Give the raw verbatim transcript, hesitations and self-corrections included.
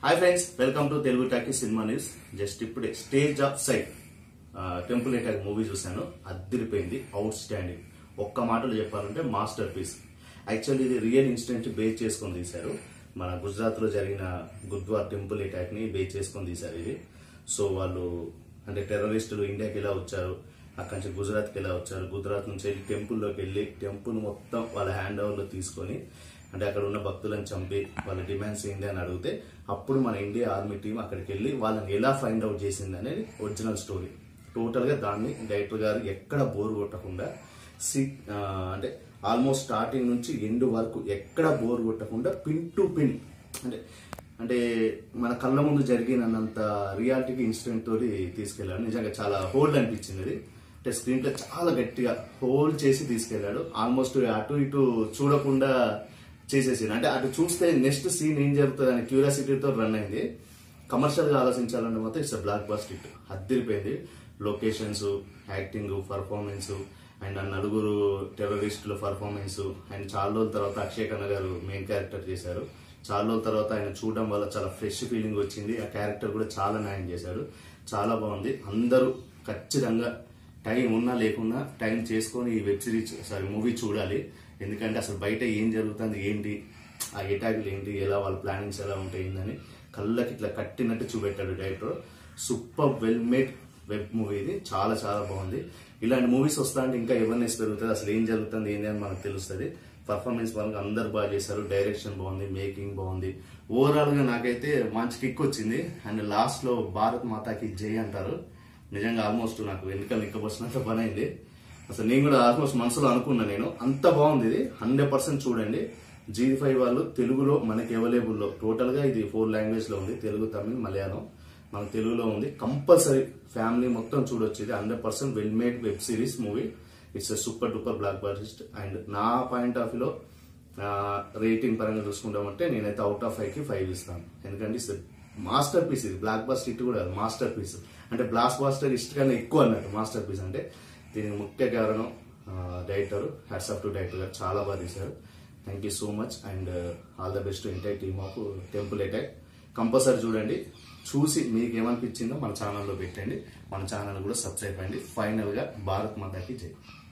Hi friends, welcome to Telugu talkie cinema news. Just ఇప్పుడే stage of side temple attack movie చూశాను. అద్దరిపోయింది, outstanding. ఒక్క మాటలో చెప్పాలంటే మాస్టర్ పీస్. యాక్చువల్లీ ఇది రియల్ ఇన్సిడెంట్ బేస్ చేసుకొని తీశారు. మన గుజరాత్ లో జరిగిన గురుద్వార్ టెంపుల్ అటాక్ ని బేస్ చేసుకొని తీశారు ఇది. సో వాళ్ళు అంటే టెర్రరిస్టులు ఇండియాకి ఎలా వచ్చారు, అక్కడి నుంచి గుజరాత్కి ఎలా వచ్చారు, గుజరాత్ నుంచి వెళ్ళి టెంపుల్లోకి వెళ్ళి టెంపుల్ మొత్తం వాళ్ళ హ్యాండ్ ఓవర్ లో తీసుకొని అంటే అక్కడ ఉన్న భక్తులను చంపి వాళ్ళ డిమాండ్స్ ఏంటి అని అడిగితే అప్పుడు మన ఇండియా ఆర్మీ టీం అక్కడికి వెళ్ళి వాళ్ళని ఎలా ఫైండ్ అవుట్ చేసింది అనేది ఒరిజినల్ స్టోరీ. టోటల్ గా దాన్ని డైరెక్టర్ గారు ఎక్కడ బోర్ కొట్టకుండా సి అంటే ఆల్మోస్ట్ స్టార్టింగ్ నుంచి ఎండ్ వరకు ఎక్కడ బోర్ కొట్టకుండా పిన్ టు పిన్ అంటే అంటే మన కళ్ళ ముందు జరిగినంత రియాలిటీకి ఇన్సిడెంట్ తోటి తీసుకెళ్లాడు. నిజంగా చాలా హోల్డ్ అనిపించింది అది. అంటే స్క్రీన్ ప్లే చాలా గట్టిగా హోల్డ్ చేసి తీసుకెళ్లాడు. ఆల్మోస్ట్ అటు ఇటు చూడకుండా చేసేసింది. అంటే అటు చూస్తే నెక్స్ట్ సీన్ ఏం జరుగుతుంది అనే క్యూరియాసిటీతో రన్ అయింది. కమర్షియల్ గా ఆలోచించాలంటే మాత్రం ఇట్స్ బ్లాక్ బస్టర్ హిట్. అద్దరిపోయింది. లొకేషన్స్, యాక్టింగ్, పర్ఫార్మెన్స్ అండ్ ఆ నలుగురు టెర్రరిస్టుల పర్ఫార్మెన్స్ అండ్ చాలా రోజుల తర్వాత అక్షయ్ ఖన్నా గారు మెయిన్ క్యారెక్టర్ చేశారు. చాలా రోజుల తర్వాత ఆయన చూడడం వల్ల చాలా ఫ్రెష్ ఫీలింగ్ వచ్చింది. ఆ క్యారెక్టర్ కూడా చాలా న్యాయం చేశాడు. చాలా బాగుంది. అందరూ ఖచ్చితంగా టైం ఉన్నా లేకున్నా టైం చేసుకొని ఈ వెబ్ సిరీస్ సారీ మూవీ చూడాలి. ఎందుకంటే అసలు బయట ఏం జరుగుతుంది, ఏంటి ఆ అటాక్లు ఏంటి, ఎలా వాళ్ళ ప్లానింగ్స్ ఎలా ఉంటాయి ఏందని కళ్ళకి ఇట్లా కట్టినట్టు చూపెట్టాడు director. Super well made web movie ఇది. చాలా చాలా బాగుంది. ఇలాంటి మూవీస్ వస్తా అంటే ఇంకా అవేర్నెస్ పెరుగుతుంది. అసలు ఏం జరుగుతుంది ఏంటి అని మనకు తెలుస్తుంది. పర్ఫార్మెన్స్ పరంగా అందరు బాగా చేశారు. డైరెక్షన్ బాగుంది, మేకింగ్ బాగుంది. ఓవరాల్ గా నాకైతే మంచి కిక్ వచ్చింది. అండ్ లాస్ట్ లో భారత్ మాతాకి జై అంటారు. నిజంగా ఆల్మోస్ట్ నాకు వెనుక నిక్కబోసినంత పని అయింది. అసలు నేను కూడా ఆల్మోస్ట్ మనసులో అనుకున్నా. నేను అంత బాగుంది ఇది. హండ్రెడ్ పర్సెంట్ చూడండి. జీ ఫైవ్ వాళ్ళు తెలుగులో మనకి అవైలబుల్లో టోటల్ గా ఇది ఫోర్ లాంగ్వేజ్ లో ఉంది. తెలుగు, తమిళ్, మలయాళం. మనకు తెలుగులో ఉంది. కంపల్సరీ ఫ్యామిలీ మొత్తం చూడొచ్చు. ఇది hundred percent well made web series movie. It's super duper blockbuster. And నా పాయింట్ ఆఫ్ వ్యూలో రేటింగ్ పరంగా చూసుకుంటామంటే నేనైతే అవుట్ ఆఫ్ ఫైవ్ కి ఫైవ్ ఇస్తాను. ఎందుకంటే ఇట్స్ మాస్టర్ పీస్. ఇది బ్లాక్ బస్టర్ హిట్ కూడా మాస్టర్ పీస్. అంటే బ్లాక్ బస్టర్ హిట్ కన్నా ఎక్కువ అన్నట్టు మాస్టర్ పీస్. అంటే దీనికి ముఖ్య కారణం director. Hats off to director గారు, చాలా బాగా తీశారు. Thank you so much and all the best entire team of temple attack. Compulsory చూడండి. చూసి మీకు ఏమనిపించిందో మన ఛానల్లో పెట్టండి. మన ఛానల్ కూడా సబ్స్క్రైబ్ అయ్యండి. ఫైనల్ గా భారత్ మాతాకి జై.